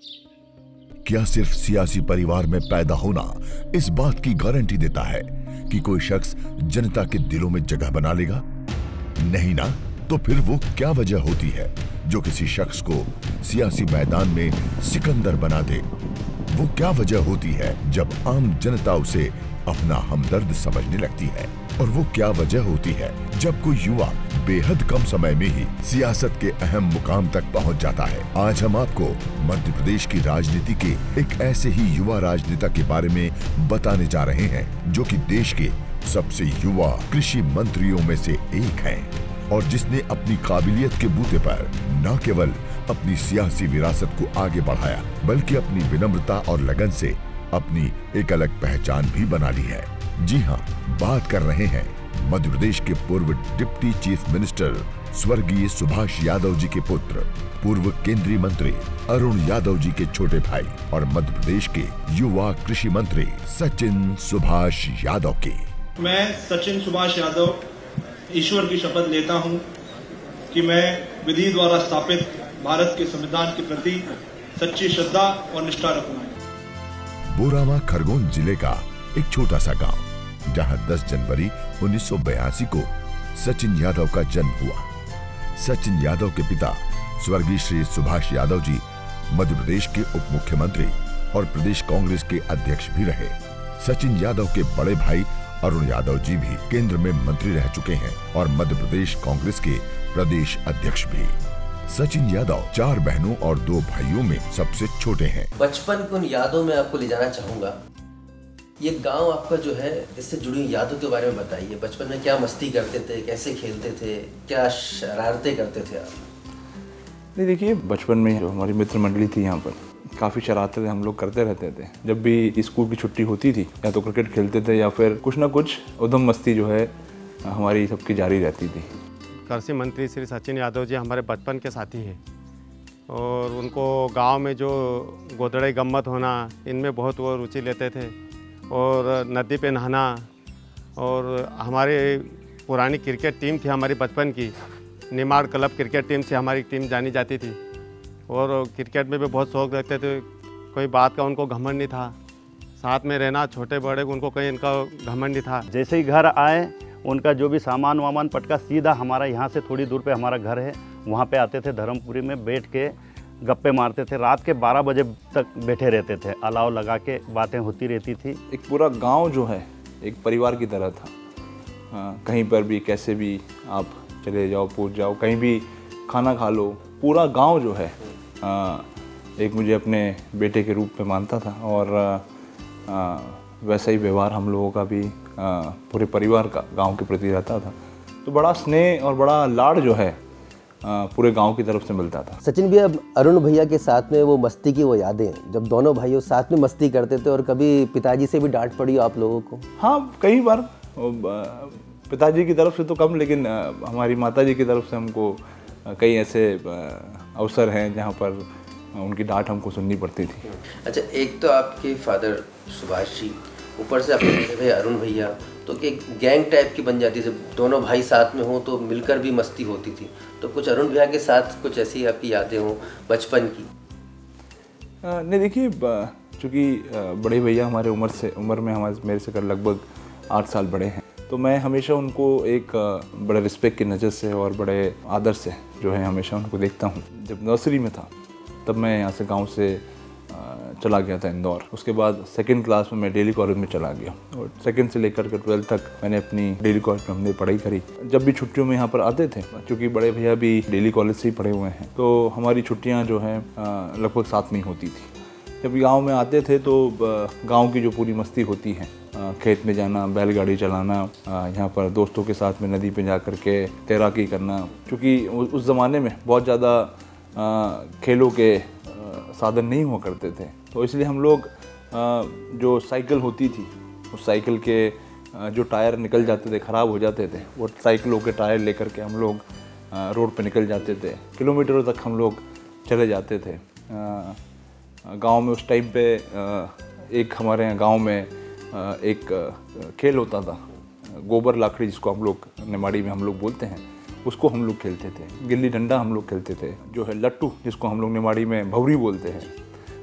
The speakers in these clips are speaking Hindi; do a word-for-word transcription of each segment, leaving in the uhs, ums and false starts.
क्या सिर्फ सियासी परिवार में पैदा होना इस बात की गारंटी देता है कि कोई शख्स जनता के दिलों में जगह बना लेगा? नहीं ना। तो फिर वो क्या वजह होती है जो किसी शख्स को सियासी मैदान में सिकंदर बना दे? वो क्या वजह होती है जब आम जनता उसे अपना हमदर्द समझने लगती है? और वो क्या वजह होती है जब कोई युवा बेहद कम समय में ही सियासत के अहम मुकाम तक पहुंच जाता है? आज हम आपको मध्य प्रदेश की राजनीति के एक ऐसे ही युवा राजनेता के बारे में बताने जा रहे हैं जो कि देश के सबसे युवा कृषि मंत्रियों में से एक हैं और जिसने अपनी काबिलियत के बूते पर न केवल अपनी सियासी विरासत को आगे बढ़ाया बल्कि अपनी विनम्रता और लगन से अपनी एक अलग पहचान भी बना ली है। जी हाँ, बात कर रहे हैं मध्य प्रदेश के पूर्व डिप्टी चीफ मिनिस्टर स्वर्गीय सुभाष यादव जी के पुत्र, पूर्व केंद्रीय मंत्री अरुण यादव जी के छोटे भाई और मध्य प्रदेश के युवा कृषि मंत्री सचिन सुभाष यादव के। मैं सचिन सुभाष यादव ईश्वर की शपथ लेता हूं कि मैं विधि द्वारा स्थापित भारत के संविधान के प्रति सच्ची श्रद्धा और निष्ठा रखूंगा। बोरावा खरगोन जिले का एक छोटा सा गांव जहां दस जनवरी उन्नीस सौ बयासी को सचिन यादव का जन्म हुआ। सचिन यादव के पिता स्वर्गीय श्री सुभाष यादव जी मध्य प्रदेश के उप मुख्यमंत्री और प्रदेश कांग्रेस के अध्यक्ष भी रहे। सचिन यादव के बड़े भाई अरुण यादव जी भी केंद्र में मंत्री रह चुके हैं और मध्य प्रदेश कांग्रेस के प्रदेश अध्यक्ष भी। सचिन यादव चार बहनों और दो भाइयों में सबसे छोटे हैं। बचपन की उन यादों में आपको ले जाना चाहूंगा। ये गांव आपका जो है, इससे जुड़ी हुई यादों के बारे में बताइए। बचपन में क्या मस्ती करते थे, कैसे खेलते थे, क्या शरारतें करते थे आप? नहीं, देखिए, बचपन में जो हमारी मित्र मंडली थी यहाँ पर काफ़ी शरारतें हम लोग करते रहते थे। जब भी स्कूल की छुट्टी होती थी या तो क्रिकेट खेलते थे या फिर कुछ ना कुछ उधम मस्ती जो है हमारी सबकी जारी रहती थी। कृषि मंत्री श्री सचिन यादव जी हमारे बचपन के साथी हैं और उनको गांव में जो गोदड़े गम्मत होना, इनमें बहुत वो रुचि लेते थे और नदी पे नहाना। और हमारे पुरानी क्रिकेट टीम थी हमारी बचपन की, निमाड़ क्लब क्रिकेट टीम से हमारी टीम जानी जाती थी और क्रिकेट में भी बहुत शौक रखते थे। कोई बात का उनको घमंड नहीं था, साथ में रहना, छोटे बड़े उनको कहीं इनका घमंड नहीं था। जैसे ही घर आए उनका जो भी सामान वामान पटका सीधा हमारा यहाँ से थोड़ी दूर पे हमारा घर है, वहाँ पे आते थे। धर्मपुरी में बैठ के गप्पे मारते थे, रात के बारह बजे तक बैठे रहते थे, अलाव लगा के बातें होती रहती थी। एक पूरा गांव जो है एक परिवार की तरह था। आ, कहीं पर भी कैसे भी आप चले जाओ, पूछ जाओ, कहीं भी खाना खा लो, पूरा गांव जो है आ, एक मुझे अपने बेटे के रूप में मानता था और आ, वैसा ही व्यवहार हम लोगों का भी आ, पूरे परिवार का गांव के प्रति रहता था। तो बड़ा स्नेह और बड़ा लाड़ जो है आ, पूरे गांव की तरफ से मिलता था। सचिन भैया, अरुण भैया के साथ में वो मस्ती की वो यादें, जब दोनों भाइयों साथ में मस्ती करते थे और कभी पिताजी से भी डांट पड़ी आप लोगों को? हाँ, कई बार। पिताजी की तरफ से तो कम, लेकिन हमारी माताजी की तरफ से हमको कई ऐसे अवसर हैं जहाँ पर उनकी डांट हमको सुननी पड़ती थी। अच्छा, एक तो आपके फादर सुभाष जी, ऊपर से आपके बड़े भाई अरुण भैया, तो एक गैंग टाइप की बन जाती है। जब दोनों भाई साथ में हों तो मिलकर भी मस्ती होती थी। तो कुछ अरुण भैया के साथ कुछ ऐसी आपकी यादें हों बचपन की? नहीं, देखिए, चूँकि बड़े भैया हमारे उम्र से उम्र में हमारे मेरे से कर लगभग आठ साल बड़े हैं, तो मैं हमेशा उनको एक बड़े रिस्पेक्ट की नज़र से और बड़े आदर से जो है हमेशा उनको देखता हूँ। जब नर्सरी में था तब मैं यहाँ से गांव से चला गया था इंदौर। उसके बाद सेकंड क्लास में मैं डेली कॉलेज में चला गया और सेकंड से लेकर के ट्वेल्थ तक मैंने अपनी डेली कॉलेज में हमने पढ़ाई करी। जब भी छुट्टियों में यहाँ पर आते थे, क्योंकि बड़े भैया भी डेली कॉलेज से ही पढ़े हुए हैं, तो हमारी छुट्टियाँ जो हैं लगभग साथ में ही होती थी। जब गाँव में आते थे तो गाँव की जो पूरी मस्ती होती है, खेत में जाना, बैलगाड़ी चलाना, यहाँ पर दोस्तों के साथ में नदी पे जा कर के तैराकी करना। क्योंकि उस ज़माने में बहुत ज़्यादा खेलों के साधन नहीं हुआ करते थे, तो इसलिए हम लोग जो साइकिल होती थी, उस साइकिल के जो टायर निकल जाते थे, ख़राब हो जाते थे, वो साइकिलों के टायर लेकर के हम लोग रोड पे निकल जाते थे। किलोमीटरों तक हम लोग चले जाते थे। गांव में उस टाइम पे एक हमारे यहाँ गांव में एक खेल होता था, गोबर लाकड़ी, जिसको हम लोग निमाड़ी में हम लोग बोलते हैं, उसको हम लोग खेलते थे। गिल्ली डंडा हम लोग खेलते थे, जो है लट्टू, जिसको हम लोग निमाड़ी में भवरी बोलते हैं,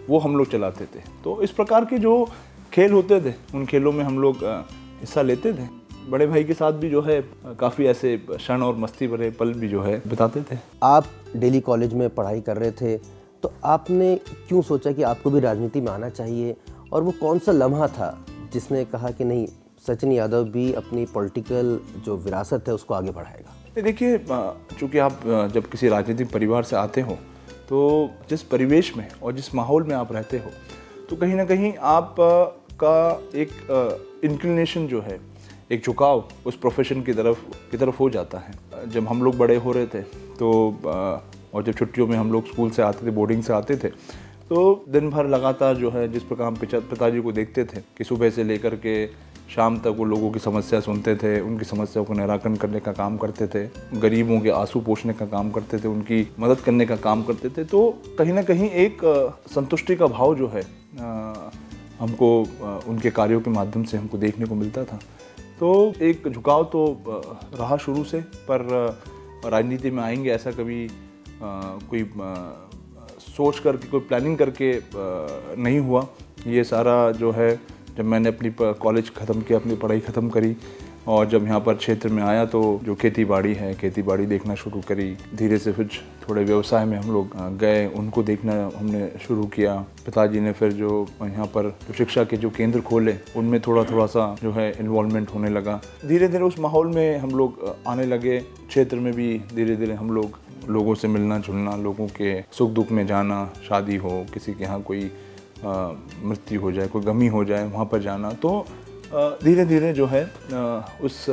वो हम लोग चलाते थे। तो इस प्रकार के जो खेल होते थे उन खेलों में हम लोग हिस्सा लेते थे। बड़े भाई के साथ भी जो है काफ़ी ऐसे क्षण और मस्ती भरे पल भी जो है बिताते थे। आप दिल्ली कॉलेज में पढ़ाई कर रहे थे, तो आपने क्यों सोचा कि आपको भी राजनीति में आना चाहिए, और वो कौन सा लम्हा था जिसने कहा कि नहीं, सचिन यादव भी अपनी पॉलिटिकल जो विरासत है उसको आगे बढ़ाएगा? देखिए, चूँकि आप जब किसी राजनीतिक परिवार से आते हो तो जिस परिवेश में और जिस माहौल में आप रहते हो तो कहीं ना कहीं आप का एक इंक्लिनेशन जो है, एक झुकाव उस प्रोफेशन की तरफ की तरफ हो जाता है। जब हम लोग बड़े हो रहे थे तो और जब छुट्टियों में हम लोग स्कूल से आते थे, बोर्डिंग से आते थे, तो दिन भर लगातार जो है जिस प्रकार हम पिताजी को देखते थे कि सुबह से लेकर के शाम तक वो लोगों की समस्या सुनते थे, उनकी समस्याओं को निराकरण करने का काम करते थे, गरीबों के आंसू पोंछने का काम करते थे, उनकी मदद करने का काम करते थे। तो कहीं ना कहीं एक संतुष्टि का भाव जो है हमको उनके कार्यों के माध्यम से हमको देखने को मिलता था। तो एक झुकाव तो रहा शुरू से, पर राजनीति में आएंगे ऐसा कभी कोई सोच करके, कोई प्लानिंग करके नहीं हुआ। ये सारा जो है जब मैंने अपनी कॉलेज ख़त्म किया, अपनी पढ़ाई ख़त्म करी और जब यहाँ पर क्षेत्र में आया तो जो खेती बाड़ी है, खेती बाड़ी देखना शुरू करी। धीरे से फिर थोड़े व्यवसाय में हम लोग गए, उनको देखना हमने शुरू किया। पिताजी ने फिर जो यहाँ पर जो शिक्षा के जो केंद्र खोले उनमें थोड़ा थोड़ा सा जो है इन्वॉल्वमेंट होने लगा। धीरे धीरे उस माहौल में हम लोग आने लगे। क्षेत्र में भी धीरे धीरे हम लोग लोगों से मिलना जुलना, लोगों के सुख दुख में जाना, शादी हो, किसी के यहाँ कोई मृत्यु हो जाए, कोई गमी हो जाए, वहाँ पर जाना। तो धीरे धीरे जो है उस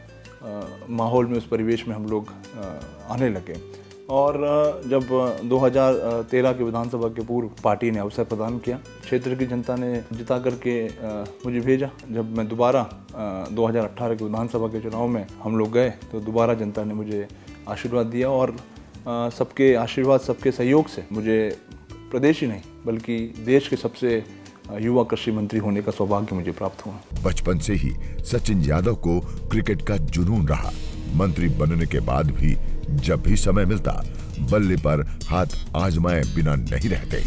माहौल में, उस परिवेश में हम लोग आने लगे। और जब दो हज़ार तेरह के विधानसभा के पूर्व पार्टी ने अवसर प्रदान किया, क्षेत्र की जनता ने जिता करके मुझे भेजा। जब मैं दोबारा दो हज़ार अठारह के विधानसभा के चुनाव में हम लोग गए तो दोबारा जनता ने मुझे आशीर्वाद दिया और सबके आशीर्वाद, सबके सहयोग से मुझे प्रदेश ही नहीं बल्कि देश के सबसे युवा कृषि मंत्री होने का सौभाग्य मुझे प्राप्त हुआ। बचपन से ही सचिन यादव को क्रिकेट का जुनून रहा। मंत्री बनने के बाद भी जब भी समय मिलता बल्ले पर हाथ आजमाए बिना नहीं रहते।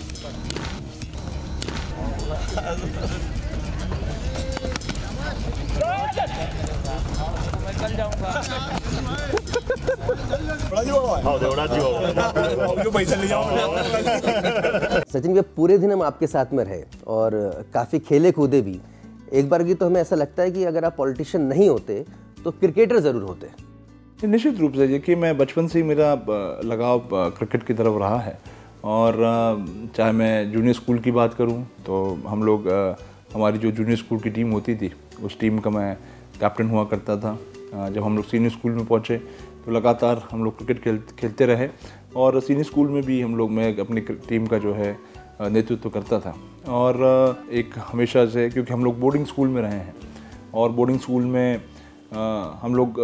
सचिन भैया, पूरे दिन हम आपके साथ में रहे और काफ़ी खेले कूदे भी। एक बार की तो हमें ऐसा लगता है कि अगर आप पॉलिटिशियन नहीं होते तो क्रिकेटर ज़रूर होते। निश्चित रूप से देखिए, मैं बचपन से ही मेरा लगाव क्रिकेट की तरफ रहा है। और चाहे मैं जूनियर स्कूल की बात करूं तो हम लोग, हमारी जो जूनियर स्कूल की टीम होती थी उस टीम का मैं कैप्टन हुआ करता था। जब हम लोग सीनियर स्कूल में पहुंचे तो लगातार हम लोग क्रिकेट खेल खेलते रहे और सीनियर स्कूल में भी हम लोग, मैं अपनी टीम का जो है नेतृत्व करता था। और एक हमेशा से, क्योंकि हम लोग बोर्डिंग स्कूल में रहे हैं और बोर्डिंग स्कूल में आ, हम लोग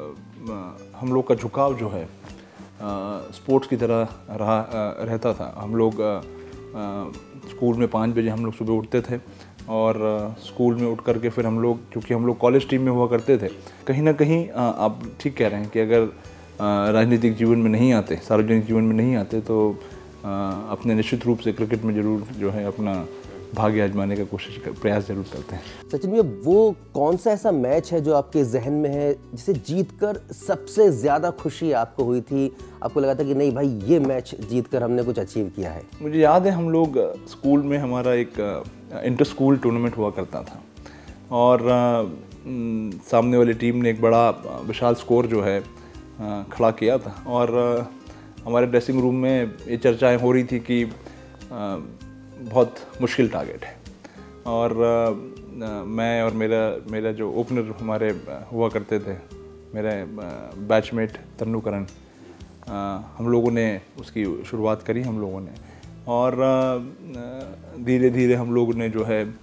आ, हम लोग का झुकाव जो है स्पोर्ट्स की तरह रहा आ, रहता था। हम लोग आ, आ, स्कूल में पाँच बजे हम लोग सुबह उठते थे और स्कूल में उठ करके फिर हम लोग, क्योंकि हम लोग कॉलेज टीम में हुआ करते थे, कहीं ना कहीं आप ठीक कह रहे हैं कि अगर राजनीतिक जीवन में नहीं आते, सार्वजनिक जीवन में नहीं आते तो अपने निश्चित रूप से क्रिकेट में ज़रूर जो है अपना भाग्य आजमाने का कोशिश कर, प्रयास जरूर करते हैं। सचिन भैया, वो कौन सा ऐसा मैच है जो आपके जहन में है जिसे जीतकर सबसे ज़्यादा खुशी आपको हुई थी, आपको लगा था कि नहीं भाई ये मैच जीतकर हमने कुछ अचीव किया है? मुझे याद है, हम लोग स्कूल में, हमारा एक इंटर स्कूल टूर्नामेंट हुआ करता था और आ, सामने वाली टीम ने एक बड़ा विशाल स्कोर जो है आ, खड़ा किया था और आ, हमारे ड्रेसिंग रूम में ये चर्चाएं हो रही थी कि आ, बहुत मुश्किल टारगेट है। और आ, मैं और मेरा मेरा जो ओपनर हमारे हुआ करते थे, मेरे बैचमेट तन्नूकरण, हम लोगों ने उसकी शुरुआत करी हम लोगों ने और धीरे धीरे हम लोगों ने जो है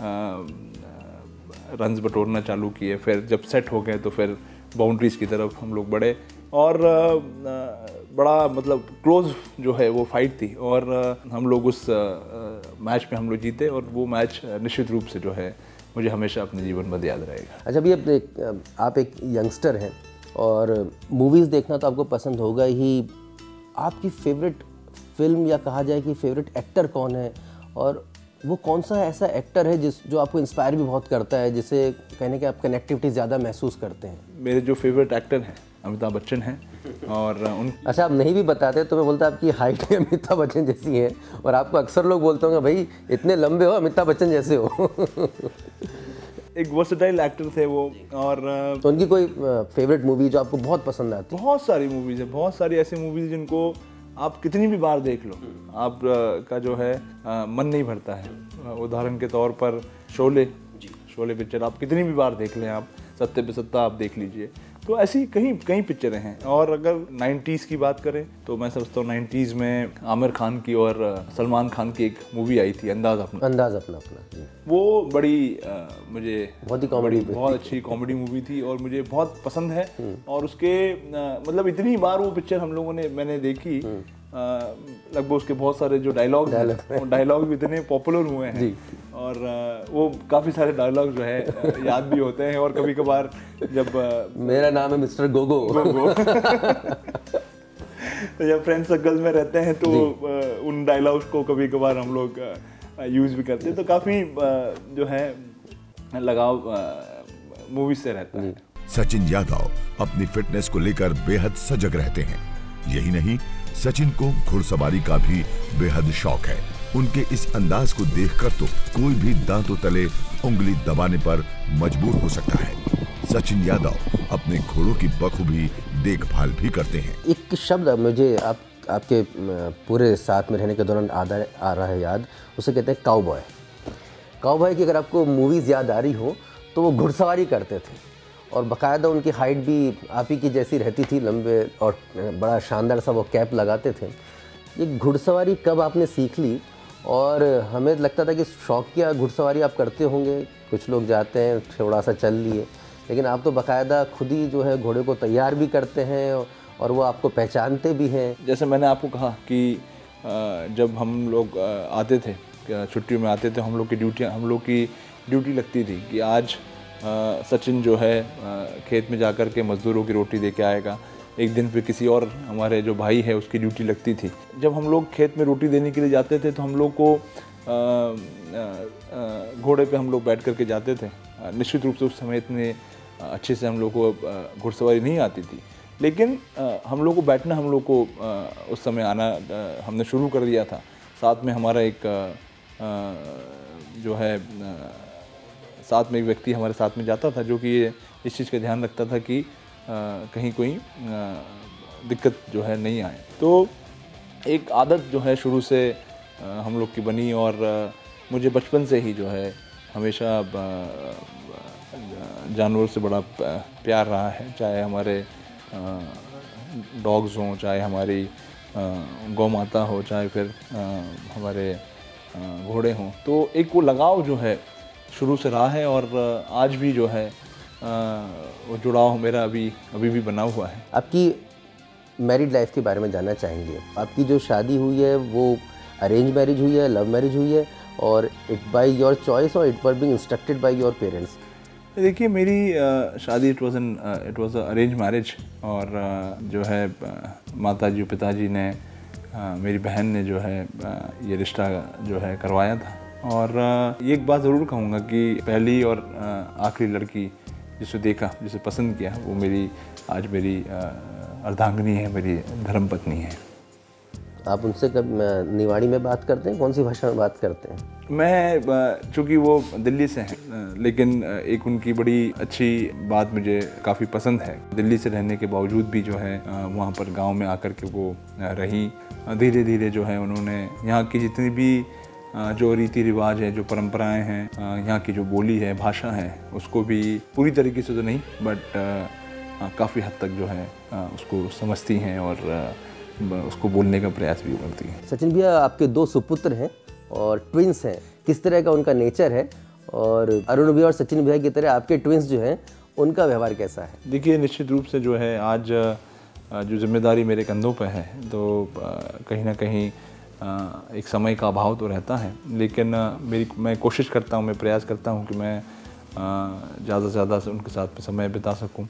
रन्स बटोरना चालू किए। फिर जब सेट हो गए तो फिर बाउंड्रीज़ की तरफ हम लोग बढ़े और आ, बड़ा मतलब क्लोज जो है वो फाइट थी और हम लोग उस मैच में हम लोग जीते और वो मैच निश्चित रूप से जो है मुझे हमेशा अपने जीवन में याद रहेगा। अच्छा भैया, आप एक यंगस्टर हैं और मूवीज़ देखना तो आपको पसंद होगा ही। आपकी फेवरेट फिल्म या कहा जाए कि फेवरेट एक्टर कौन है, और वो कौन सा ऐसा एक्टर है जिस जो आपको इंस्पायर भी बहुत करता है, जिसे कहने के आप कनेक्टिविटी ज़्यादा महसूस करते हैं? मेरे जो फेवरेट एक्टर हैं अमिताभ बच्चन हैं, और उन अच्छा, आप नहीं भी बताते तो मैं बोलता आपकी हाइट भी अमिताभ बच्चन जैसी है, और आपको अक्सर लोग बोलते होंगे भाई इतने लंबे हो, अमिताभ बच्चन जैसे हो। एक वर्सेटाइल एक्टर थे वो। और तो उनकी कोई फेवरेट मूवी जो आपको बहुत पसंद आती है? बहुत सारी मूवीज़ है, बहुत सारी ऐसी मूवीज़ जिनको आप कितनी भी बार देख लो आप का जो है आ, मन नहीं भरता है। उदाहरण के तौर पर शोले शोले पिक्चर आप कितनी भी बार देख लें, आप सत्ते पे सत्ता आप देख लीजिए। तो ऐसी कई कई पिक्चरें हैं। और अगर नाइन्टीज़ की बात करें तो मैं समझता हूँ नाइन्टीज़ में आमिर खान की और सलमान खान की एक मूवी आई थी अंदाज़ अपना। अंदाज़ अपना अपना वो बड़ी आ, मुझे बहुत ही कॉमेडी, बहुत अच्छी कॉमेडी मूवी थी और मुझे बहुत पसंद है। और उसके आ, मतलब इतनी बार वो पिक्चर हम लोगों ने मैंने देखी, लगभग उसके बहुत सारे जो डायलॉग डायलॉग भी इतने पॉपुलर हुए हैं, और आ, वो काफ़ी सारे डायलॉग जो है आ, याद भी होते हैं। और कभी कभार जब आ, मेरा नाम है मिस्टर गोगो गोगो तो जब फ्रेंड सर्कल में रहते हैं तो आ, उन डायलॉग्स को कभी कभार हम लोग यूज़ भी करते हैं। तो काफ़ी जो है लगाव मूवी से रहता है। सचिन यादव अपनी फिटनेस को लेकर बेहद सजग रहते हैं। यही नहीं, सचिन को घुड़सवारी का भी बेहद शौक है। उनके इस अंदाज को देखकर तो कोई भी दांतों तले उंगली दबाने पर मजबूर हो सकता है। सचिन यादव अपने घोड़ों की बखूबी देखभाल भी करते हैं। एक शब्द मुझे आप आपके पूरे साथ में रहने के दौरान आ रहा है याद, उसे कहते हैं काउबॉय। काउबॉय की अगर आपको मूवीज़ याद आ रही हो तो वो घुड़सवारी करते थे, और बाकायदा उनकी हाइट भी आप ही की जैसी रहती थी, लंबे, और बड़ा शानदार सा वो कैप लगाते थे। ये घुड़सवारी कब आपने सीख ली? और हमें लगता था कि शौकिया घुड़सवारी आप करते होंगे, कुछ लोग जाते हैं थोड़ा सा चल लिए, लेकिन आप तो बाकायदा खुद ही जो है घोड़े को तैयार भी करते हैं और वो आपको पहचानते भी हैं। जैसे मैंने आपको कहा कि जब हम लोग आते थे, छुट्टियों में आते थे, हम लोग की ड्यूटियाँ हम लोग की ड्यूटी लगती थी कि आज आ, सचिन जो है आ, खेत में जाकर के मज़दूरों की रोटी दे के आएगा। एक दिन फिर किसी और हमारे जो भाई है उसकी ड्यूटी लगती थी। जब हम लोग खेत में रोटी देने के लिए जाते थे तो हम लोग को घोड़े पे हम लोग बैठ करके जाते थे। निश्चित रूप से उस समय इतने अच्छे से हम लोग को घुड़सवारी नहीं आती थी, लेकिन आ, हम लोग को बैठना हम लोग को आ, उस समय आना आ, हमने शुरू कर दिया था। साथ में हमारा एक आ, जो है आ, साथ में एक व्यक्ति हमारे साथ में जाता था जो कि इस चीज़ का ध्यान रखता था कि आ, कहीं कोई आ, दिक्कत जो है नहीं आए। तो एक आदत जो है शुरू से आ, हम लोग की बनी, और आ, मुझे बचपन से ही जो है हमेशा जानवरों से बड़ा प्यार रहा है, चाहे हमारे डॉग्स हों, चाहे हमारी गौ माता हो, चाहे फिर आ, हमारे घोड़े हों। तो एक वो लगाव जो है शुरू से रहा है, और आज भी जो है आ, वो जुड़ाव मेरा अभी अभी भी बना हुआ है। आपकी मैरिड लाइफ के बारे में जानना चाहेंगे। आपकी जो शादी हुई है वो अरेंज मैरिज हुई है, लव मैरिज हुई है, और इट बाय योर चॉइस और it were being instructed by your parents? देखिए, मेरी आ, शादी it was an it was arrange marriage, और आ, जो है माता जी पिताजी ने आ, मेरी बहन ने जो है आ, ये रिश्ता जो है करवाया था। और आ, ये एक बात ज़रूर कहूँगा कि पहली और आ, आखिरी लड़की जिसे देखा, जिसे पसंद किया, वो मेरी आज मेरी आ, अर्धांगिनी है, मेरी धर्मपत्नी है। आप उनसे कब निवाड़ी में बात करते हैं, कौन सी भाषा में बात करते हैं? मैं, चूँकि वो दिल्ली से हैं, लेकिन एक उनकी बड़ी अच्छी बात मुझे काफ़ी पसंद है। दिल्ली से रहने के बावजूद भी जो है वहाँ पर गांव में आकर के वो रही। धीरे धीरे जो है उन्होंने यहाँ की जितनी भी जो रीति रिवाज है, जो परंपराएं हैं, यहाँ की जो बोली है, भाषा है, उसको भी पूरी तरीके से तो नहीं बट काफ़ी हद तक जो है उसको समझती हैं और उसको बोलने का प्रयास भी करती हैं। सचिन भैया, आपके दो सुपुत्र हैं और ट्विंस हैं, किस तरह का उनका नेचर है? और अरुण भैया और सचिन भैया की तरह आपके ट्विंस जो हैं उनका व्यवहार कैसा है? देखिए, निश्चित रूप से जो है आज जो जिम्मेदारी मेरे कंधों पर है, तो कहीं ना कहीं एक समय का अभाव तो रहता है, लेकिन मेरी मैं कोशिश करता हूँ, मैं प्रयास करता हूँ कि मैं ज़्यादा से ज़्यादा उनके साथ समय बिता सकूँ।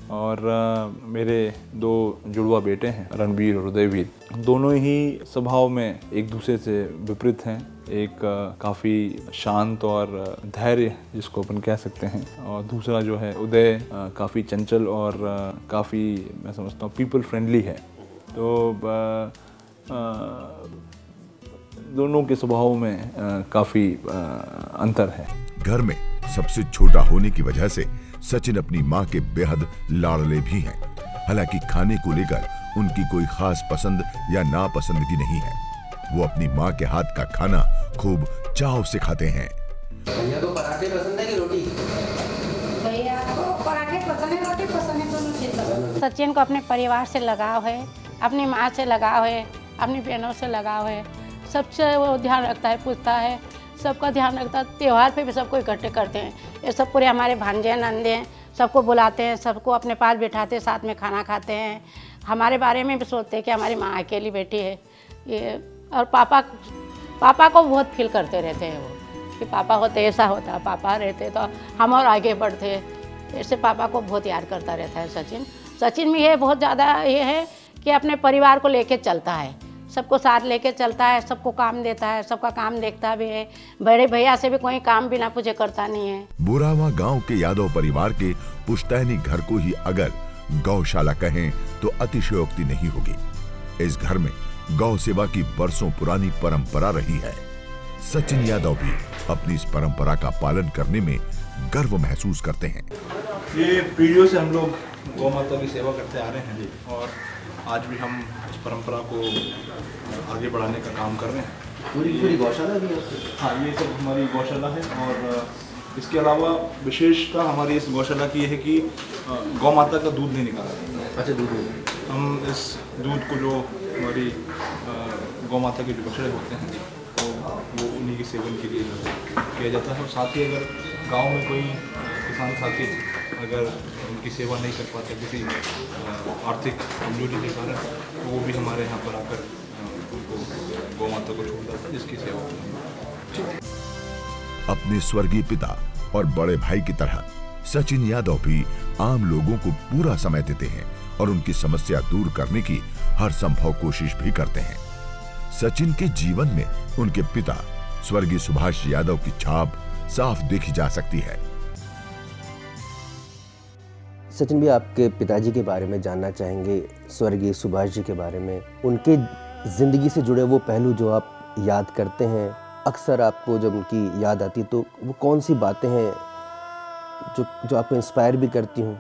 और uh, मेरे दो जुड़वा बेटे हैं, रणवीर और उदयवीर। दोनों ही स्वभाव में एक दूसरे से विपरीत हैं। एक uh, काफ़ी शांत और धैर्य जिसको अपन कह सकते हैं, और दूसरा जो है उदय uh, काफ़ी चंचल और uh, काफ़ी मैं समझता हूँ पीपल फ्रेंडली है। तो uh, uh, दोनों के स्वभाव में uh, काफ़ी uh, अंतर है। घर में सबसे छोटा होने की वजह से सचिन अपनी मां के बेहद लाडले भी हैं। हालांकि खाने को लेकर उनकी कोई खास पसंद या नापसंदगी नहीं है। वो अपनी मां के हाथ का खाना खूब चाव से खाते हैं। भैया को पराठे पसंद है कि रोटी? भैया को पराठे पसंद है, रोटी पसंद है, दोनों चीज पसंद है। सचिन को अपने परिवार से लगाव है, अपनी माँ से लगाव है, अपनी बहनों से लगाव है। सबसे वो ध्यान रखता है, पूछता है, सबका ध्यान रखता है। त्यौहार पे भी सबको इकट्ठे करते हैं। ये सब पूरे हमारे भांजे नंदे हैं, सबको बुलाते हैं, सबको अपने पास बिठाते, साथ में खाना खाते हैं। हमारे बारे में भी सोचते हैं कि हमारी माँ अकेली बेटी है ये। और पापा पापा को बहुत फील करते रहते हैं वो, कि पापा होते ऐसा होता, पापा रहते तो हम और आगे बढ़ते। ऐसे पापा को बहुत याद करता रहता है सचिन। सचिन में ये बहुत ज़्यादा ये है कि अपने परिवार को लेके चलता है, सबको साथ लेके चलता है, सबको काम देता है, सबका काम देखता भी है। बड़े भैया से भी कोई काम बिना पूछे करता नहीं है। बुरावा गांव के यादव परिवार के पुश्तैनी घर को ही अगर गौशाला कहें तो अतिशयोक्ति नहीं होगी। इस घर में गौ सेवा की बरसों पुरानी परंपरा रही है। सचिन यादव भी अपनी इस परंपरा का पालन करने में गर्व महसूस करते हैं। ये पीढ़ियों से हम लोग गौ माता की सेवा करते आ रहे हैं और आज भी हम इस परंपरा को आगे बढ़ाने का काम कर रहे हैं। पूरी पूरी गौशाला भी है? हाँ, ये सब हमारी गौशाला है। और इसके अलावा विशेषता हमारी इस गौशाला की है कि गौ माता का दूध नहीं निकाला। अच्छा, दूध नहीं। हम इस दूध को जो हमारी गौ माता के जो बछड़े होते हैं तो वो उन्हीं के सेवन के लिए किया जाता है। और साथ ही अगर गांव में कोई किसान साथी अगर उनकी सेवा नहीं कर पाते किसी आर्थिक कमजोरी के कारण, तो वो भी हमारे यहाँ पर आकर उनको गौ माता को छोड़ देता है, जिसकी सेवा। अपने स्वर्गीय पिता और बड़े भाई की तरह सचिन यादव भी आम लोगों को पूरा समय देते हैं और उनकी समस्या दूर करने की हर संभव कोशिश भी करते हैं। सचिन के जीवन में उनके पिता स्वर्गीय सुभाष यादव की छाप साफ देखी जा सकती है। सचिन भी आपके पिताजी के बारे में जानना चाहेंगे, स्वर्गीय सुभाष जी के बारे में। उनके जिंदगी से जुड़े वो पहलू जो आप याद करते हैं, अक्सर आपको जब उनकी याद आती तो वो कौन सी बातें हैं जो जो आपको इंस्पायर भी करती हूँ?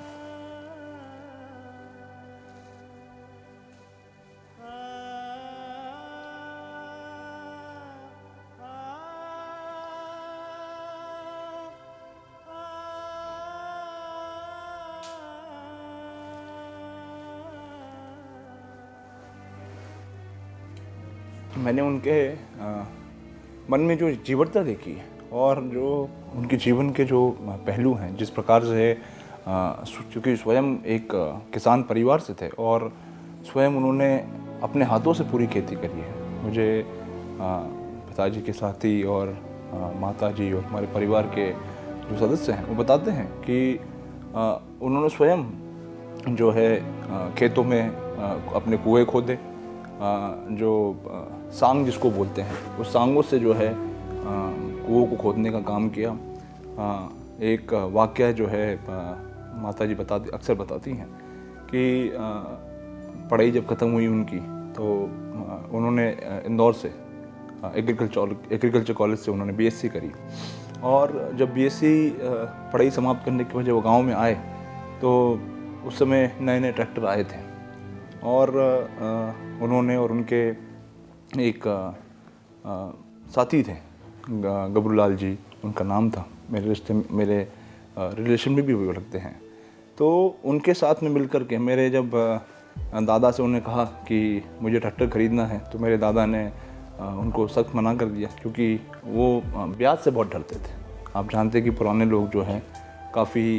मैंने उनके आ, मन में जो जीवटता देखी है और जो उनके जीवन के जो पहलू हैं, जिस प्रकार से चूँकि स्वयं एक किसान परिवार से थे और स्वयं उन्होंने अपने हाथों से पूरी खेती करी है। मुझे पिताजी के साथी और माताजी और हमारे परिवार के जो सदस्य हैं वो बताते हैं कि आ, उन्होंने स्वयं जो है आ, खेतों में आ, अपने कुएं खोदे, जो सांग जिसको बोलते हैं, उस सांगों से जो है कुओं को खोदने का काम किया। एक वाक़या जो है माताजी बताती अक्सर बताती हैं कि पढ़ाई जब ख़त्म हुई उनकी तो उन्होंने इंदौर से एग्रीकल्चर एग्रीकल्चर कॉलेज से उन्होंने बीएससी करी। और जब बीएससी पढ़ाई समाप्त करने के बाद जब वो गाँव में आए तो उस समय नए नए ट्रैक्टर आए थे और उन्होंने और उनके एक आ, साथी थे गबरूलाल जी उनका नाम था, मेरे रिश्ते मेरे रिलेशन में भी वो लगते हैं। तो उनके साथ में मिलकर के मेरे जब दादा से उन्होंने कहा कि मुझे ट्रैक्टर ख़रीदना है तो मेरे दादा ने उनको सख्त मना कर दिया, क्योंकि वो ब्याज से बहुत डरते थे। आप जानते कि पुराने लोग जो हैं काफ़ी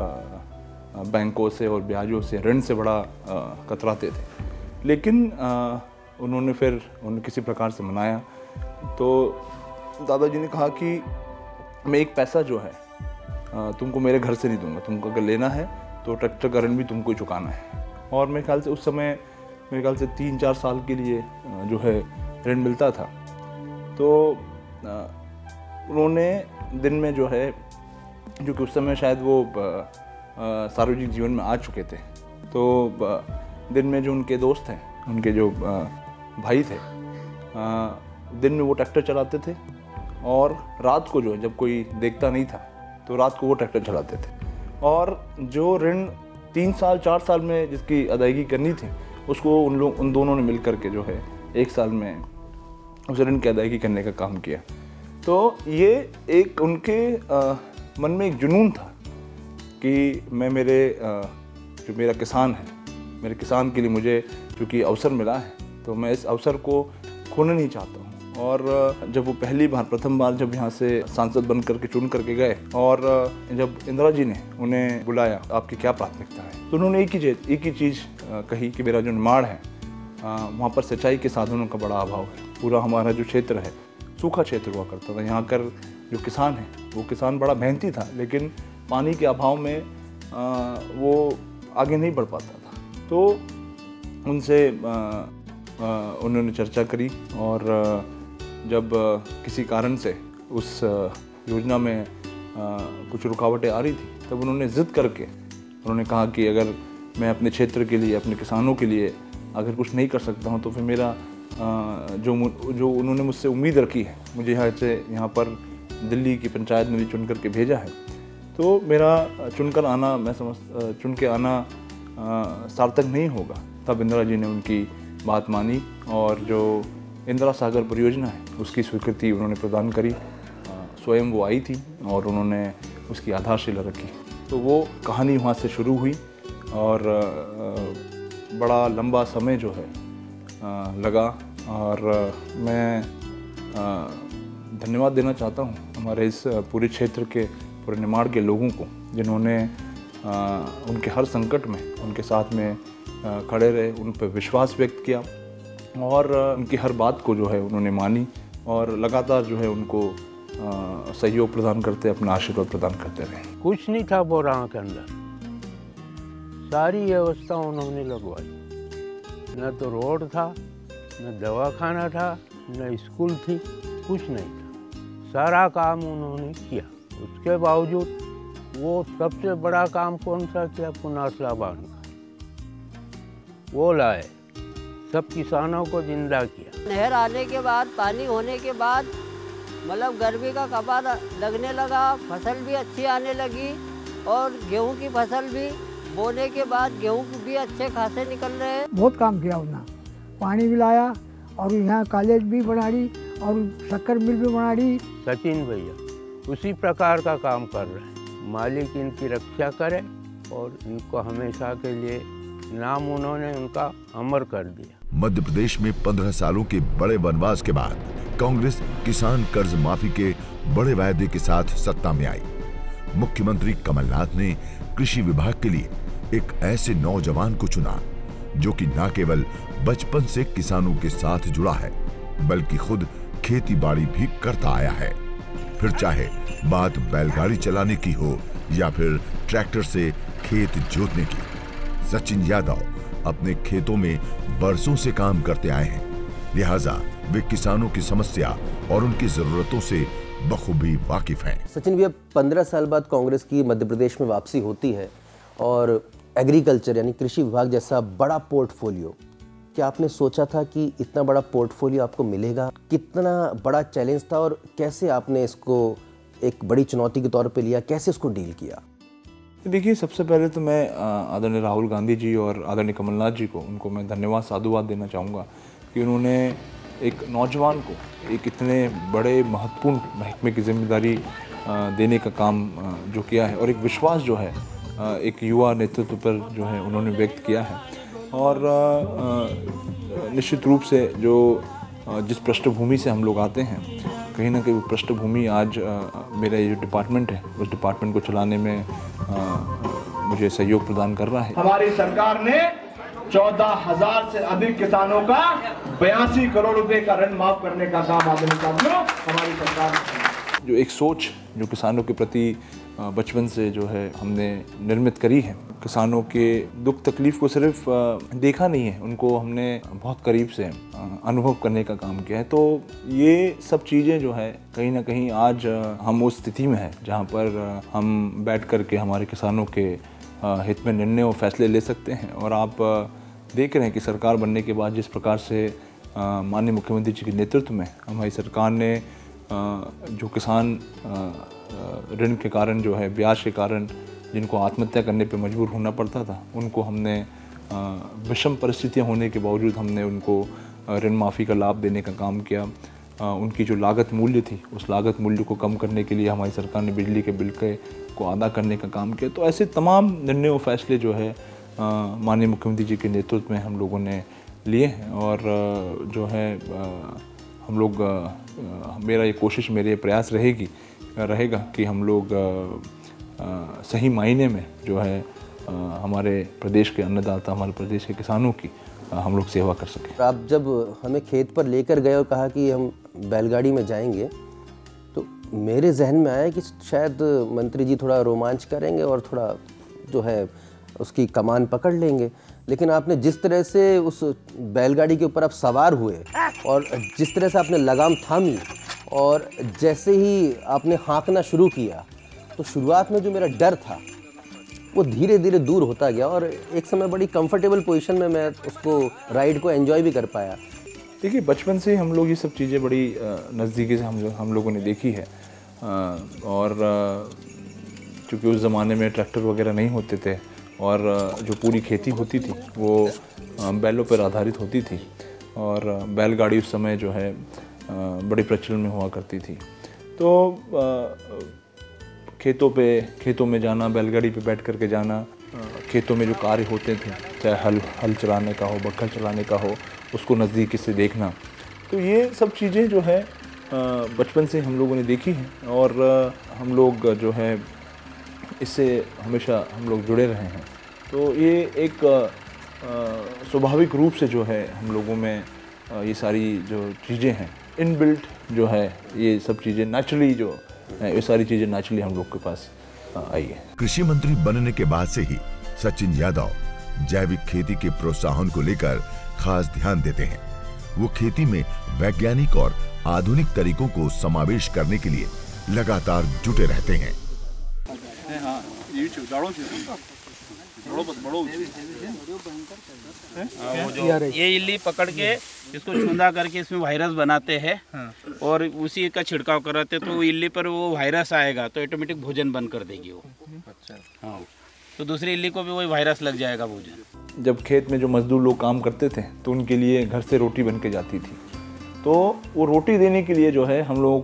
बैंकों से और ब्याजों से, ऋण से बड़ा कतराते थे। लेकिन आ, उन्होंने फिर उन्हें किसी प्रकार से मनाया तो दादाजी ने कहा कि मैं एक पैसा जो है आ, तुमको मेरे घर से नहीं दूंगा, तुमको अगर लेना है तो ट्रैक्टर का ऋण भी तुमको ही चुकाना है। और मेरे ख्याल से उस समय मेरे ख्याल से तीन चार साल के लिए जो है ऋण मिलता था। तो उन्होंने दिन में जो है, जो कि उस समय शायद वो सार्वजनिक जीवन में आ चुके थे, तो दिन में जो उनके दोस्त हैं, उनके जो भाई थे, दिन में वो ट्रैक्टर चलाते थे और रात को जो है जब कोई देखता नहीं था तो रात को वो ट्रैक्टर चलाते थे। और जो ऋण तीन साल चार साल में जिसकी अदायगी करनी थी उसको उन लोग उन दोनों ने मिल कर के जो है एक साल में उस ऋण की अदायगी करने का काम किया। तो ये एक उनके आ, मन में एक जुनून था कि मैं मेरे आ, जो मेरा किसान है, मेरे किसान के लिए मुझे चूँकि अवसर मिला है तो मैं इस अवसर को खोना नहीं चाहता हूँ। और जब वो पहली बार प्रथम बार जब यहाँ से सांसद बन करके चुन करके गए और जब इंदिरा जी ने उन्हें बुलाया आपकी क्या प्राथमिकता है, तो उन्होंने एक ही चीज़ एक ही चीज़ कही कि मेरा जो निर्माण है वहाँ पर सिंचाई के साधनों का बड़ा अभाव है। पूरा हमारा जो क्षेत्र है सूखा क्षेत्र हुआ करता था। यहाँ कर जो किसान है वो किसान बड़ा मेहनती था, लेकिन पानी के अभाव में आ, वो आगे नहीं बढ़ पाता था। तो उनसे आ, आ, उन्होंने चर्चा करी और जब किसी कारण से उस योजना में कुछ रुकावटें आ रही थी तब उन्होंने ज़िद करके उन्होंने कहा कि अगर मैं अपने क्षेत्र के लिए, अपने किसानों के लिए अगर कुछ नहीं कर सकता हूं तो फिर मेरा जो जो उन्होंने मुझसे उम्मीद रखी है, मुझे यहाँ से यहाँ पर दिल्ली की पंचायत में भी चुन करके भेजा है, तो मेरा चुनकर आना, मैं समझ चुन के आना सार्थक नहीं होगा। तब इंदिरा जी ने उनकी बात मानी और जो इंदिरा सागर परियोजना है उसकी स्वीकृति उन्होंने प्रदान करी। स्वयं वो आई थी और उन्होंने उसकी आधारशिला रखी। तो वो कहानी वहाँ से शुरू हुई और बड़ा लंबा समय जो है लगा। और मैं धन्यवाद देना चाहता हूँ हमारे इस पूरे क्षेत्र के, पूरे निमाड़ के लोगों को, जिन्होंने उनके हर संकट में उनके साथ में खड़े रहे, उन पर विश्वास व्यक्त किया और उनकी हर बात को जो है उन्होंने मानी और लगातार जो है उनको आ, सहयोग प्रदान करते, अपना आशीर्वाद प्रदान करते रहे। कुछ नहीं था बोरां के अंदर, सारी व्यवस्था उन्होंने लगवाई। न तो रोड था, न दवाखाना था, न स्कूल थी, कुछ नहीं था। सारा काम उन्होंने किया। उसके बावजूद वो सबसे बड़ा काम कौन सा किया? पुनासला बांध का वो लाए, सब किसानों को जिंदा किया। नहर आने के बाद, पानी होने के बाद मतलब गर्मी का कपा लगने लगा, फसल भी अच्छी आने लगी और गेहूं की फसल भी बोने के बाद गेहूं भी अच्छे खासे निकल रहे हैं। बहुत काम किया उन्होंने, पानी भी लाया और यहाँ कॉलेज भी बना दी और शक्कर मिल भी बना दी। सचिन भैया उसी प्रकार का काम कर रहे हैं। मालिक इनकी रक्षा करे और इनको हमेशा के लिए नाम उन्होंने उनका अमर कर दिया। मध्य प्रदेश में पंद्रह सालों के बड़े वनवास के बाद कांग्रेस किसान कर्ज माफी के बड़े वायदे के साथ सत्ता में आई। मुख्यमंत्री कमलनाथ ने कृषि विभाग के लिए एक ऐसे नौजवान को चुना जो कि न केवल बचपन से किसानों के साथ जुड़ा है बल्कि खुद खेती बाड़ी भी करता आया है। फिर चाहे बात बैलगाड़ी चलाने की हो या फिर ट्रैक्टर से खेत जोतने की, सचिन यादव अपने खेतों में बरसों से काम करते आए हैं। लिहाजा वे किसानों की समस्या और उनकी जरूरतों से बखूबी वाकिफ हैं। सचिन भैया, पंद्रह साल बाद कांग्रेस की मध्य प्रदेश में वापसी होती है और एग्रीकल्चर यानी कृषि विभाग जैसा बड़ा पोर्टफोलियो, क्या आपने सोचा था कि इतना बड़ा पोर्टफोलियो आपको मिलेगा? कितना बड़ा चैलेंज था और कैसे आपने इसको एक बड़ी चुनौती के तौर पे लिया, कैसे इसको डील किया? देखिए, सबसे पहले तो मैं आदरणीय राहुल गांधी जी और आदरणीय कमलनाथ जी को, उनको मैं धन्यवाद साधुवाद देना चाहूँगा कि उन्होंने एक नौजवान को एक इतने बड़े महत्वपूर्ण महकमे की जिम्मेदारी देने का काम जो किया है और एक विश्वास जो है एक युवा नेतृत्व पर जो है उन्होंने व्यक्त किया है। और निश्चित रूप से जो जिस पृष्ठभूमि से हम लोग आते हैं, कहीं ना कहीं वो पृष्ठभूमि आज मेरा ये जो डिपार्टमेंट है उस डिपार्टमेंट को चलाने में आ, मुझे सहयोग प्रदान कर रहा है। हमारी सरकार ने चौदह हजार से अधिक किसानों का बयासी करोड़ रुपए का ऋण माफ करने का काम आदरणीय साथियों हमारी सरकार ने। जो एक सोच जो किसानों के प्रति बचपन से जो है हमने निर्मित करी है। किसानों के दुख तकलीफ़ को सिर्फ देखा नहीं है, उनको हमने बहुत करीब से अनुभव करने का काम किया है। तो ये सब चीज़ें जो है कहीं ना कहीं आज हम उस स्थिति में हैं जहाँ पर हम बैठ कर के हमारे किसानों के हित में निर्णय और फैसले ले सकते हैं। और आप देख रहे हैं कि सरकार बनने के बाद जिस प्रकार से माननीय मुख्यमंत्री जी के नेतृत्व में हमारी सरकार ने जो किसान ऋण के कारण जो है ब्याज के कारण जिनको आत्महत्या करने पे मजबूर होना पड़ता था, उनको हमने विषम परिस्थितियां होने के बावजूद हमने उनको ऋण माफ़ी का लाभ देने का काम किया। उनकी जो लागत मूल्य थी उस लागत मूल्य को कम करने के लिए हमारी सरकार ने बिजली के बिल के को अदा करने का काम किया। तो ऐसे तमाम निर्णय और फैसले जो है माननीय मुख्यमंत्री जी के नेतृत्व में हम लोगों ने लिए हैं। और जो है हम लोग, मेरा ये कोशिश, मेरे ये प्रयास रहेगी रहेगा कि हम लोग सही मायने में जो है हमारे प्रदेश के अन्नदाता, हमारे प्रदेश के किसानों की हम लोग सेवा कर सकें। आप जब हमें खेत पर लेकर गए और कहा कि हम बैलगाड़ी में जाएंगे, तो मेरे जहन में आया कि शायद मंत्री जी थोड़ा रोमांच करेंगे और थोड़ा जो है उसकी कमान पकड़ लेंगे। लेकिन आपने जिस तरह से उस बैलगाड़ी के ऊपर आप सवार हुए और जिस तरह से आपने लगाम थामी और जैसे ही आपने हाँकना शुरू किया, तो शुरुआत में जो मेरा डर था वो धीरे धीरे दूर होता गया और एक समय बड़ी कंफर्टेबल पोजीशन में मैं उसको राइड को एंजॉय भी कर पाया। देखिए, बचपन से हम लोग ये सब चीज़ें बड़ी नज़दीकी से हम लोग हम लोगों ने देखी है। और चूँकि उस ज़माने में ट्रैक्टर वगैरह नहीं होते थे और जो पूरी खेती होती थी वो बैलों पर आधारित होती थी और बैलगाड़ी उस समय जो है बड़े प्रचलन में हुआ करती थी। तो खेतों पे खेतों में जाना, बैलगाड़ी पे बैठ कर के जाना, खेतों में जो कार्य होते थे, चाहे हल हल चलाने का हो, बखल चलाने का हो, उसको नज़दीकी से देखना, तो ये सब चीज़ें जो है बचपन से हम लोगों ने देखी हैं और हम लोग जो है इससे हमेशा हम लोग जुड़े रहे हैं। तो ये एक स्वाभाविक रूप से जो है हम लोगों में ये सारी जो चीज़ें हैं इनबिल्ट जो है, ये सब चीज़ें नेचुरली जो ये सारी चीज़ें नेचुरली हम लोग के पास आई है। कृषि मंत्री बनने के बाद से ही सचिन यादव जैविक खेती के प्रोत्साहन को लेकर खास ध्यान देते हैं। वो खेती में वैज्ञानिक और आधुनिक तरीकों को समावेश करने के लिए लगातार जुटे रहते हैं। वो जो ये इल्ली पकड़ के इसको छुंदा करके इसमें वायरस बनाते हैं और उसी का छिड़काव कराते, तो इल्ली पर वो वायरस आएगा तो ऑटोमेटिक भोजन बंद कर देगी वो। अच्छा। हाँ, तो दूसरी इल्ली को भी वही वायरस लग जाएगा भोजन। जब खेत में जो मजदूर लोग काम करते थे तो उनके लिए घर से रोटी बन के जाती थी, तो वो रोटी देने के लिए जो है हम लोगों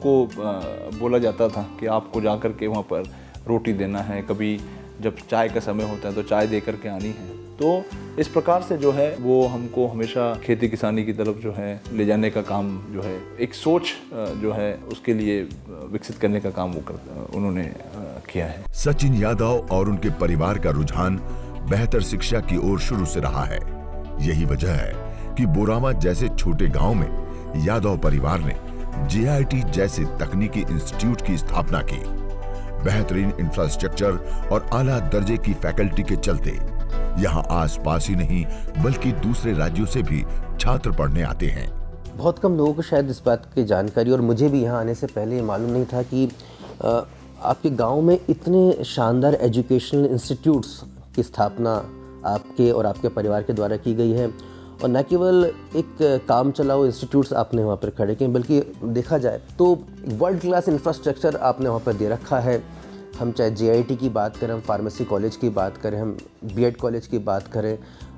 को बोला जाता था कि आपको जा कर के वहाँ पर रोटी देना है, कभी जब चाय का समय होता है तो चाय दे कर के आनी है। तो इस प्रकार से जो है वो हमको हमेशा खेती किसानी की तरफ जो है ले जाने का काम जो है, एक सोच जो है उसके लिए विकसित करने का काम वो कर उन्होंने किया है। सचिन यादव और उनके परिवार का रुझान बेहतर शिक्षा की ओर शुरू से रहा है। यही वजह है कि बोरावा जैसे छोटे गांव में यादव परिवार ने जे आई टी जैसे तकनीकी इंस्टीट्यूट की स्थापना की। बेहतरीन इंफ्रास्ट्रक्चर और आला दर्जे की फैकल्टी के चलते यहाँ आसपास ही नहीं बल्कि दूसरे राज्यों से भी छात्र पढ़ने आते हैं। बहुत कम लोगों को शायद इस बात की जानकारी, और मुझे भी यहाँ आने से पहले ये मालूम नहीं था कि आ, आपके गांव में इतने शानदार एजुकेशनल इंस्टीट्यूट्स की स्थापना आपके और आपके परिवार के द्वारा की गई है। और न केवल एक काम चलाओ इंस्टीट्यूट्स आपने वहाँ पर खड़े किए, बल्कि देखा जाए तो वर्ल्ड क्लास इंफ्रास्ट्रक्चर आपने वहाँ पर दे रखा है। हम चाहे जे आई टी की बात करें, हम फार्मेसी कॉलेज की बात करें, हम बी एड कॉलेज की बात करें,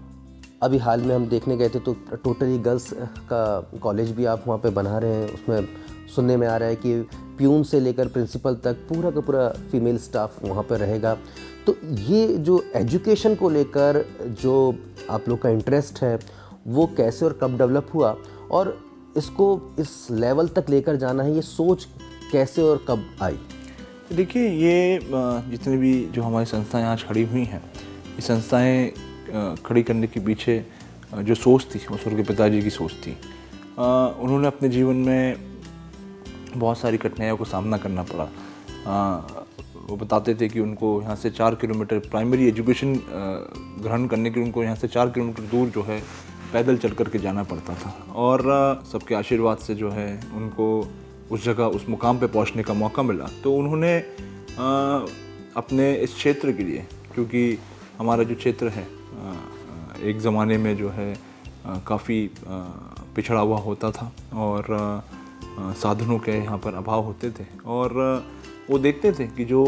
अभी हाल में हम देखने गए थे तो टोटली गर्ल्स का कॉलेज भी आप वहाँ पे बना रहे हैं। उसमें सुनने में आ रहा है कि प्यून से लेकर प्रिंसिपल तक पूरा का पूरा फीमेल स्टाफ वहाँ पर रहेगा। तो ये जो एजुकेशन को लेकर जो आप लोग का इंटरेस्ट है वो कैसे और कब डेवलप हुआ, और इसको इस लेवल तक लेकर जाना है, ये सोच कैसे और कब आई? देखिए, ये जितनी भी जो हमारी संस्थाएं आज खड़ी हुई हैं, ये संस्थाएं खड़ी करने के पीछे जो सोच थी वो स्वर्गीय पिताजी की सोच थी। उन्होंने अपने जीवन में बहुत सारी कठिनाइयों को सामना करना पड़ा। वो बताते थे कि उनको यहाँ से चार किलोमीटर प्राइमरी एजुकेशन ग्रहण करने के लिए उनको यहाँ से चार किलोमीटर दूर जो है पैदल चल कर के जाना पड़ता था। और सबके आशीर्वाद से जो है उनको उस जगह उस मुकाम पे पहुँचने का मौका मिला। तो उन्होंने अपने इस क्षेत्र के लिए, क्योंकि हमारा जो क्षेत्र है एक ज़माने में जो है काफ़ी पिछड़ा हुआ होता था और साधनों के यहाँ पर अभाव होते थे, और वो देखते थे कि जो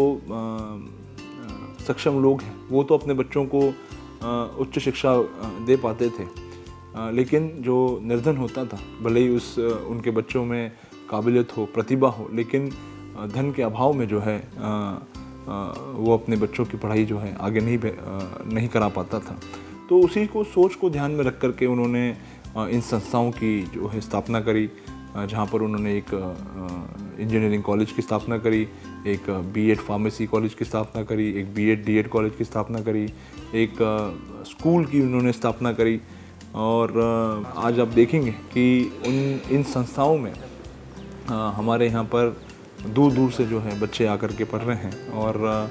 सक्षम लोग हैं वो तो अपने बच्चों को उच्च शिक्षा दे पाते थे, लेकिन जो निर्धन होता था, भले ही उस उनके बच्चों में काबिलियत हो, प्रतिभा हो, लेकिन धन के अभाव में जो है वो अपने बच्चों की पढ़ाई जो है आगे नहीं नहीं करा पाता था। तो उसी को सोच को ध्यान में रख कर के उन्होंने इन संस्थाओं की जो है स्थापना करी, जहाँ पर उन्होंने एक इंजीनियरिंग कॉलेज की स्थापना करी, एक बीएड फार्मेसी कॉलेज की स्थापना करी, एक बीएड डीएड कॉलेज की स्थापना करी, एक स्कूल की उन्होंने स्थापना करी। और आज आप देखेंगे कि उन इन संस्थाओं में हमारे यहाँ पर दूर दूर से जो है बच्चे आकर के पढ़ रहे हैं, और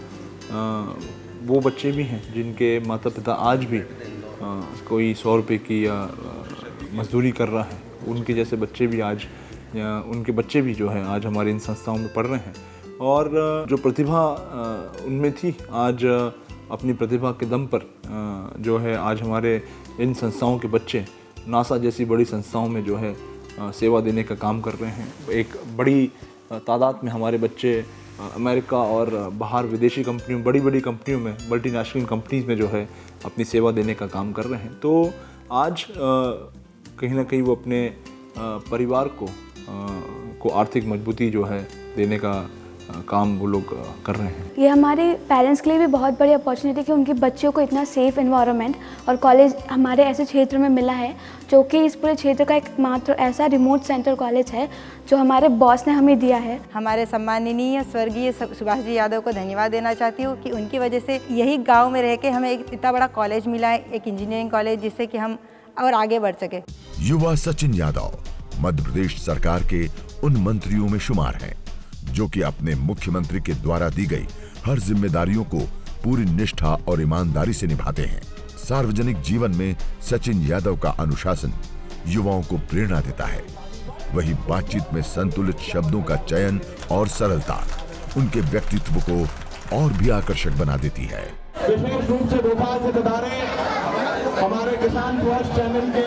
वो बच्चे भी हैं जिनके माता पिता आज भी कोई सौ रुपये की या मजदूरी कर रहा है, उनके जैसे बच्चे भी आज या उनके बच्चे भी जो है आज हमारे इन संस्थाओं में पढ़ रहे हैं। और जो प्रतिभा उनमें थी, आज अपनी प्रतिभा के दम पर जो है आज हमारे इन संस्थाओं के बच्चे नासा जैसी बड़ी संस्थाओं में जो है सेवा देने का काम कर रहे हैं। एक बड़ी तादाद में हमारे बच्चे अमेरिका और बाहर विदेशी कंपनियों, बड़ी बड़ी कंपनियों में, मल्टीनेशनल कंपनीज़ में जो है अपनी सेवा देने का काम कर रहे हैं। तो आज कहीं ना कहीं वो अपने परिवार को को आर्थिक मजबूती जो है देने का काम वो लोग कर रहे हैं। ये हमारे पेरेंट्स के लिए भी बहुत बड़ी अपॉर्चुनिटी कि उनके बच्चों को इतना सेफ़ एनवायरनमेंट और कॉलेज हमारे ऐसे क्षेत्र में मिला है, जो कि इस पूरे क्षेत्र का एक मात्र ऐसा रिमोट सेंटर कॉलेज है जो हमारे बॉस ने हमें दिया है। हमारे सम्माननीय स्वर्गीय सुभाष जी यादव को धन्यवाद देना चाहती हूँ कि उनकी वजह से यही गाँव में रह के हमें एक इतना बड़ा कॉलेज मिला है, एक इंजीनियरिंग कॉलेज, जिससे कि हम और आगे बढ़ सके। युवा सचिन यादव मध्य प्रदेश सरकार के उन मंत्रियों में शुमार हैं जो कि अपने मुख्यमंत्री के द्वारा दी गई हर जिम्मेदारियों को पूरी निष्ठा और ईमानदारी से निभाते हैं। सार्वजनिक जीवन में सचिन यादव का अनुशासन युवाओं को प्रेरणा देता है। वही बातचीत में संतुलित शब्दों का चयन और सरलता उनके व्यक्तित्व को और भी आकर्षक बना देती है। विशेष रूप से भोपाल से बता रहे हमारे किसान फर्स्ट चैनल के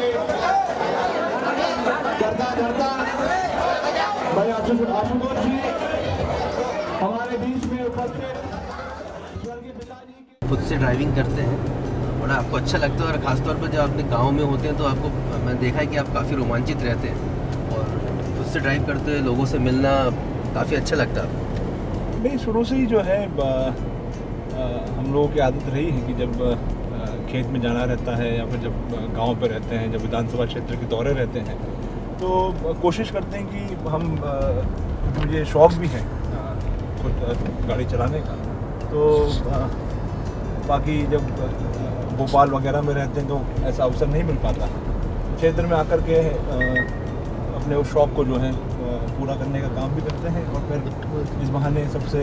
करता करता भाई आशुतोष जी हमारे बीच में उपस्थित स्वर्गीय पिताजी। खुद से ड्राइविंग करते हैं, बड़ा आपको अच्छा लगता है, और ख़ासतौर पर जब अपने गांव में होते हैं तो आपको मैंने देखा है कि आप काफ़ी रोमांचित रहते हैं, और खुद से ड्राइव करते हुए लोगों से मिलना काफ़ी अच्छा लगता है। नहीं, शुरू से ही जो है हम लोगों की आदत रही है कि जब खेत में जाना रहता है या फिर जब गांव पे रहते हैं, जब विधानसभा क्षेत्र के दौरे रहते हैं, तो कोशिश करते हैं कि हम, मुझे शौक़ भी है खुद गाड़ी चलाने का, तो बाकी जब भोपाल वगैरह में रहते हैं तो ऐसा अवसर नहीं मिल पाता। क्षेत्र में आकर के अपने उस शौक़ को जो है पूरा करने का काम भी करते हैं, और फिर इस बहाने सबसे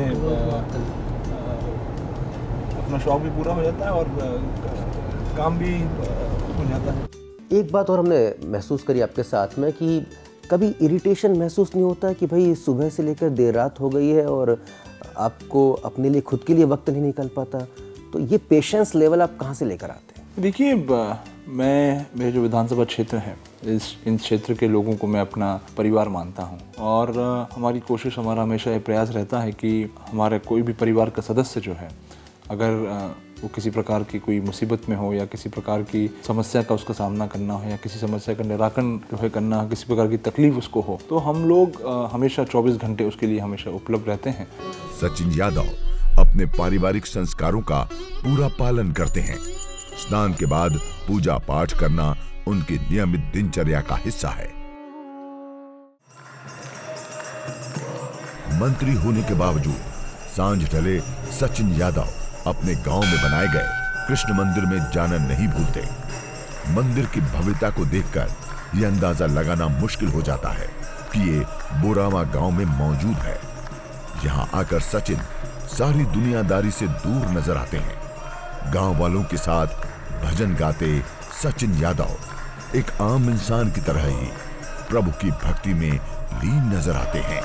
अपना शौक़ भी पूरा हो जाता है और काम भी हो जाता है। एक बात और हमने महसूस करी आपके साथ में कि कभी इरिटेशन महसूस नहीं होता कि भाई सुबह से लेकर देर रात हो गई है और आपको अपने लिए खुद के लिए वक्त नहीं निकल पाता, तो ये पेशेंस लेवल आप कहाँ से लेकर आते हैं? देखिए, मैं मेरे जो विधानसभा क्षेत्र है, इस इन क्षेत्र के लोगों को मैं अपना परिवार मानता हूँ, और हमारी कोशिश, हमारा हमेशा ये प्रयास रहता है कि हमारे कोई भी परिवार का सदस्य जो है, अगर वो किसी प्रकार की कोई मुसीबत में हो या किसी प्रकार की समस्या का उसका सामना करना हो या किसी समस्या का निराकरण जो है करना हो, किसी प्रकार की तकलीफ उसको हो, तो हम लोग हमेशा चौबीस घंटे उसके लिए हमेशा उपलब्ध रहते हैं। सचिन यादव अपने पारिवारिक संस्कारों का पूरा पालन करते हैं। स्नान के बाद पूजा पाठ करना उनकी नियमित दिनचर्या का हिस्सा है। मंत्री होने के बावजूद सांझ ढले सचिन यादव अपने गांव में बनाए गए कृष्ण मंदिर में जाना नहीं भूलते। मंदिर की भव्यता को देखकर यह अंदाजा लगाना मुश्किल हो जाता है कि ये बोरामा गांव में मौजूद है। यहां आकर सचिन सारी दुनियादारी से दूर नजर आते हैं। गांव वालों के साथ भजन गाते सचिन यादव एक आम इंसान की तरह ही प्रभु की भक्ति में लीन नजर आते हैं।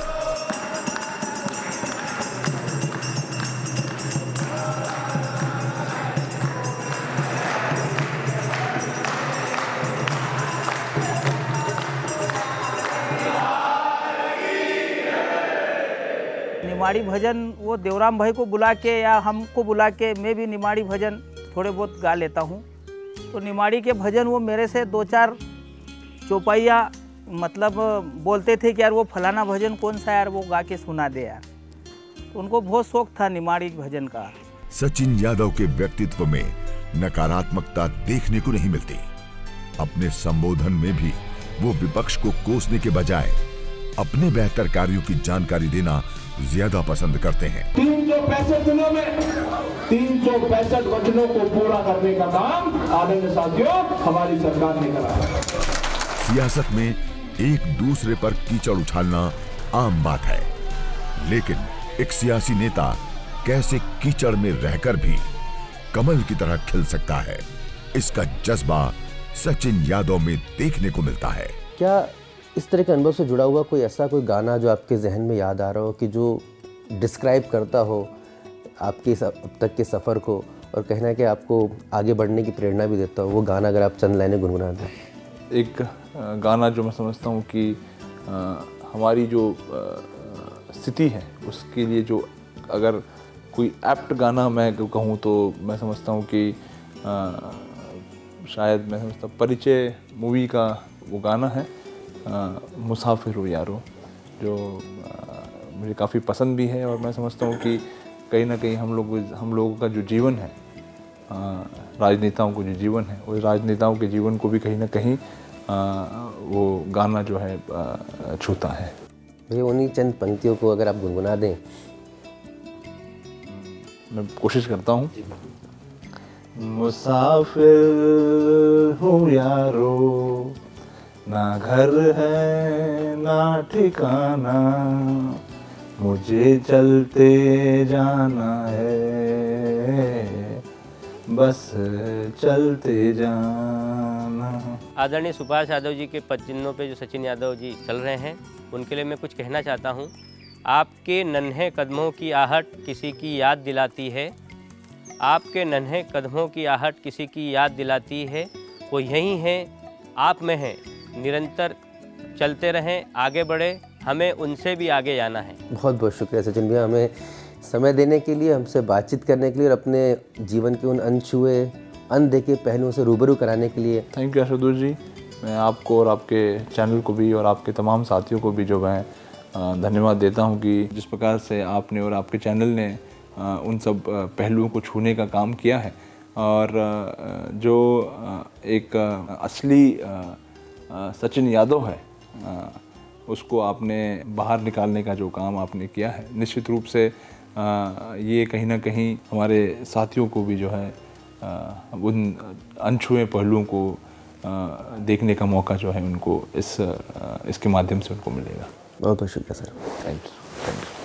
निमाड़ी भजन वो देवराम भाई को बुला के या हमको बुला के मैं भी निमाड़ी भजन थोड़े बहुत गा लेता हूँ। तो निमाड़ी के भजन वो मेरे से दो चार चौपाइया मतलब बोलते थे कि यार वो फलाना भजन कौन सा यार वो गा के सुना दे यार। तो उनको बहुत शौक था निमाड़ी भजन का। सचिन यादव के व्यक्तित्व में नकारात्मकता देखने को नहीं मिलती। अपने संबोधन में भी वो विपक्ष को कोसने के बजाय अपने बेहतर कार्यों की जानकारी देना ज्यादा पसंद करते हैं। तीन सौ पैंसठ दिनों में तीन सौ पैंसठ वचनों को पूरा करने का काम आदरणीय साथियों हमारी सरकार ने करा है। सियासत में एक दूसरे पर कीचड़ उछालना आम बात है, लेकिन एक सियासी नेता कैसे कीचड़ में रहकर भी कमल की तरह खिल सकता है, इसका जज्बा सचिन यादव में देखने को मिलता है। क्या इस तरह के अनुभव से जुड़ा हुआ कोई ऐसा कोई गाना जो आपके जहन में याद आ रहा हो कि जो डिस्क्राइब करता हो आपके अब तक के सफ़र को और कहना कि आपको आगे बढ़ने की प्रेरणा भी देता हो, वो गाना अगर आप चंद लाइनें गुनगुना दें? एक गाना जो मैं समझता हूँ कि आ, हमारी जो स्थिति है उसके लिए जो अगर कोई एप्ट गाना मैं कहूँ तो मैं समझता हूँ कि आ, शायद मैं समझता हूँ परिचय मूवी का वो गाना है आ, मुसाफिर हो यारो, जो आ, मुझे काफ़ी पसंद भी है। और मैं समझता हूँ कि कहीं ना कहीं हम लोग हम लोगों का जो जीवन है, राजनेताओं को जो जीवन है, उस राजनेताओं के जीवन को भी कहीं ना कहीं आ, वो गाना जो है आ, छूता है। भैया उन्हीं चंद पंक्तियों को अगर आप गुनगुना दें। मैं कोशिश करता हूँ। मुसाफिर हो यारो, ना घर है ना ठिकाना, मुझे चलते जाना है, बस चलते जाना। आदरणीय सुभाष यादव जी के पद चिन्हों पे जो सचिन यादव जी चल रहे हैं, उनके लिए मैं कुछ कहना चाहता हूँ। आपके नन्हे कदमों की आहट किसी की याद दिलाती है, आपके नन्हे कदमों की आहट किसी की याद दिलाती है, वो यही हैं, आप में हैं, निरंतर चलते रहें, आगे बढ़े, हमें उनसे भी आगे जाना है। बहुत बहुत शुक्रिया सचिन भैया, हमें समय देने के लिए, हमसे बातचीत करने के लिए और अपने जीवन के उन अनछुए अनदेखे पहलुओं से रूबरू कराने के लिए। Thank you Ashutosh ji. मैं आपको और आपके चैनल को भी और आपके तमाम साथियों को भी जो मैं धन्यवाद देता हूं कि जिस प्रकार से आपने और आपके चैनल ने उन सब पहलुओं को छूने का काम किया है और जो एक असली सचिन यादव है उसको आपने बाहर निकालने का जो काम आपने किया है, निश्चित रूप से ये कहीं ना कहीं हमारे साथियों को भी जो है उन अनछुए पहलुओं को देखने का मौका जो है उनको इस इसके माध्यम से उनको मिलेगा। बहुत बहुत शुक्रिया सर। Thank you.